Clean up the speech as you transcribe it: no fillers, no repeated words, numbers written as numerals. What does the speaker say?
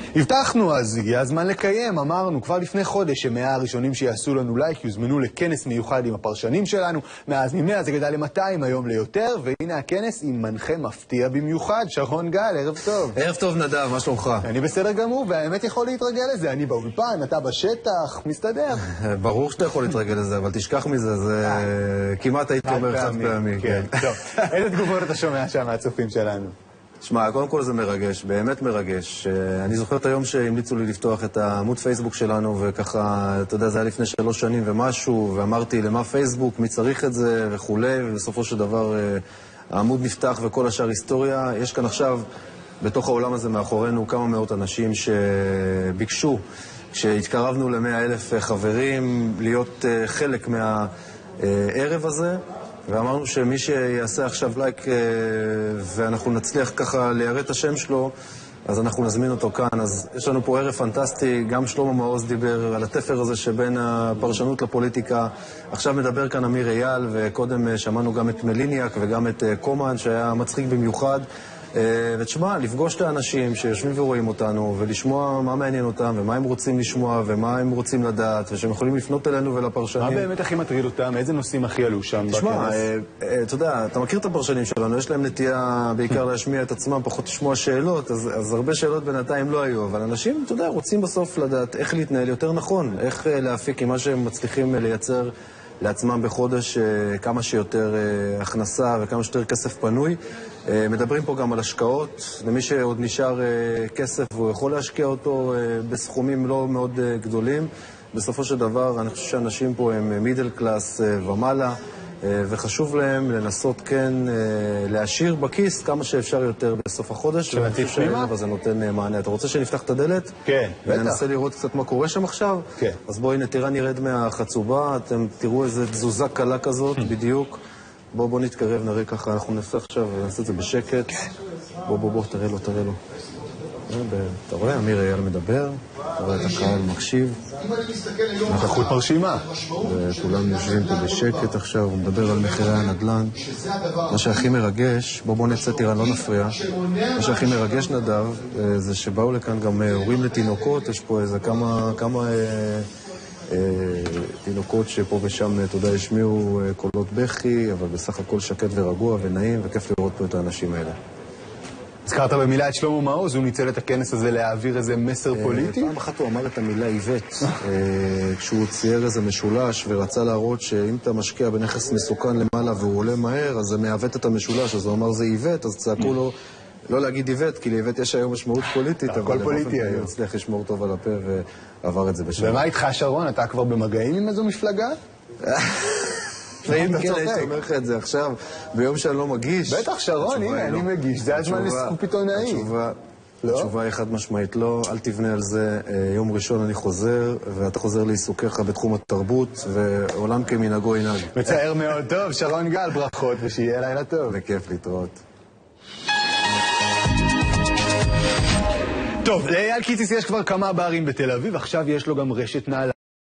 הבטחנו אז, הגיע הזמן לקיים, אמרנו כבר לפני חודש שמאה הראשונים שיעשו לנו לייק יוזמנו לכנס מיוחד עם הפרשנים שלנו. מאז מ-100 זה גדל ל-200 היום ליותר, והנה הכנס עם מנחה מפתיע במיוחד, שרון גל, ערב טוב. ערב טוב נדב, מה שלומך? אני בסדר גמור, והאמת יכול להתרגל לזה, אני באולפן, אתה בשטח, מסתדר. ברור שאתה יכול להתרגל לזה, אבל תשכח מזה, זה כמעט הייתי אומר חד פעמי. כן, טוב. איזה תגובות אתה שומע שם מהצופים שלנו? שמע, קודם כל זה מרגש, באמת מרגש. אני זוכר את היום שהמליצו לי לפתוח את העמוד פייסבוק שלנו, וככה, אתה יודע, זה היה לפני 3 שנים ומשהו, ואמרתי למה פייסבוק, מי צריך את זה וכולי, ובסופו של דבר העמוד נפתח וכל השאר היסטוריה. יש כאן עכשיו, בתוך העולם הזה מאחורינו, כמה מאות אנשים שביקשו, כשהתקרבנו ל100,000 חברים, להיות חלק מהערב הזה. ואמרנו שמי שיעשה עכשיו לייק ואנחנו נצליח ככה להראות את השם שלו, אז אנחנו נזמין אותו כאן. אז יש לנו פה ערב פנטסטי, גם שלמה מעוז דיבר על התפר הזה שבין הפרשנות לפוליטיקה. עכשיו מדבר כאן אמיר אייל, וקודם שמענו גם את מליניאק וגם את קומן שהיה מצחיק במיוחד. ותשמע, לפגוש את האנשים שיושבים ורואים אותנו ולשמוע מה מעניין אותם ומה הם רוצים לשמוע ומה הם רוצים לדעת ושהם יכולים לפנות אלינו ולפרשנים. מה באמת הכי מטריד אותם? איזה נושאים הכי עלו שם? תשמע, אתה יודע, אתה מכיר את הפרשנים שלנו, יש להם נטייה בעיקר להשמיע את עצמם, פחות לשמוע שאלות, אז הרבה שאלות בינתיים לא היו, אבל אנשים, אתה יודע, רוצים בסוף לדעת איך להתנהל יותר נכון, איך להפיק עם מה שהם מצליחים לייצר לעצמם בחודש כמה שיותר הכנסה וכמה שיותר כסף פנוי. מדברים פה גם על השקעות, למי שעוד נשאר כסף והוא יכול להשקיע אותו בסכומים לא מאוד גדולים. בסופו של דבר אני חושב שאנשים פה הם מידל קלאס ומעלה, וחשוב להם לנסות כן להשאיר בכיס כמה שאפשר יותר בסוף החודש, ואני חושב שהערב הזה נותן מענה. אתה רוצה שנפתח את הדלת? כן, בטח. וננסה לראות קצת מה קורה שם עכשיו? כן. אז בואי נתירה נרד מהחצובה, אתם תראו איזה תזוזה קלה כזאת, בדיוק. בוא נתקרב, נראה ככה, אנחנו נעשה עכשיו ונעשה את זה בשקט. בוא, תראה לו. אתה רואה, אמיר אייל מדבר, אתה רואה את הקהל מקשיב. נוכחות מרשימה. וכולם יושבים פה בשקט עכשיו, הוא מדבר על מחירי הנדל"ן. מה שהכי מרגש, בוא נצא תראה, לא נפריע. מה שהכי מרגש נדב, זה שבאו לכאן גם הורים לתינוקות, יש פה איזה כמה תינוקות שפה ושם, אתה יודע, השמיעו קולות בכי, אבל בסך הכל שקט ורגוע ונעים, וכיף לראות פה את האנשים האלה. הזכרת במילה את שלמה מעוז, הוא ניצל את הכנס הזה להעביר איזה מסר פוליטי? פעם אחת הוא אמר את המילה איבט, כשהוא צייר איזה משולש ורצה להראות שאם אתה משקיע בנכס מסוכן למעלה והוא עולה מהר, אז זה מעוות את המשולש, אז הוא אמר זה איבט, אז צעקו לו לא להגיד איבט, כי לאיבט יש היום משמעות פוליטית, הכל פוליטי היום. הוא הצליח לשמור טוב על הפה ועבר את זה בשביל. ומה איתך שרון? אתה כבר במגעים עם איזו מפלגה? אם כן, הייתי אומר לך את זה עכשיו, ביום שאני לא מגיש. בטח שרון, הנה, אני מגיש, זה הזמן לסקופ עיתונאי. התשובה היא חד משמעית לא, אל תבנה על זה. יום ראשון אני חוזר, ואתה חוזר לעיסוקיך בתחום התרבות, ועולם כמנהגו ינהג. מצער מאוד טוב, שרון גל, ברכות, ושיהיה לילה טוב. בכיף להתראות. טוב, לאייל קיציס יש כבר כמה בערים בתל אביב, עכשיו יש לו גם רשת נעליים.